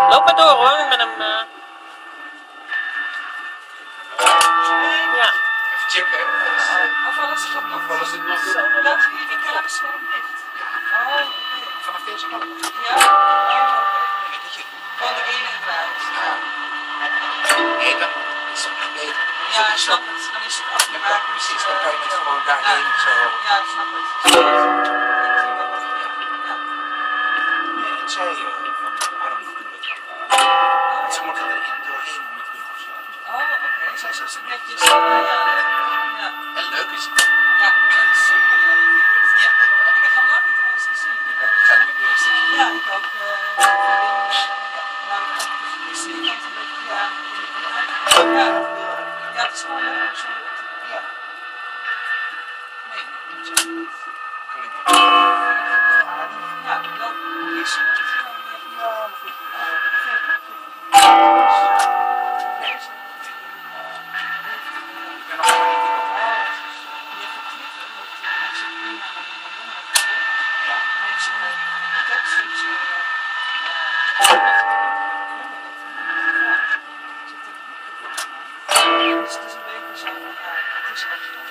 Loop maar door hoor, met hem. Ja. Even checken, hè. Of alles is nog Of alles zit nog goed. dat hier die kamers gewoon dicht. Oh, oké. Vanaf deze kant. Ja? Oh, oké. Nee, dat je... Gewoon de ene en eruit. Ja. Nee, dan is het echt beter. Ja, ik snap het. Dan is het afgemaakt. Precies, dan kan je het gewoon daarheen zo. Ja, ik snap het. Intiem en wat. Ja. Nee, en zij van, waarom niet doen we het? Oh, Ze ja. moeten er doorheen met doen of zo. Oh, oké. Zij zegt ze Netjes. Ja, ja. En leuk is het. Ja, het is superleuk. Ja. Ik heb nog lang niet alles gezien. Ik ga nu weer een stukje. Ja, ik ook. Nou, is die kant een beetje gedaan. Ja, ja, het is gewoon leuk om zo te doen. Ja. Nee, dat is goed. Klinkt Ja, wel is goed. ja, maar goed. Ik ben nog helemaal niet in op. Dus het is een beetje zo van, ja, het is echt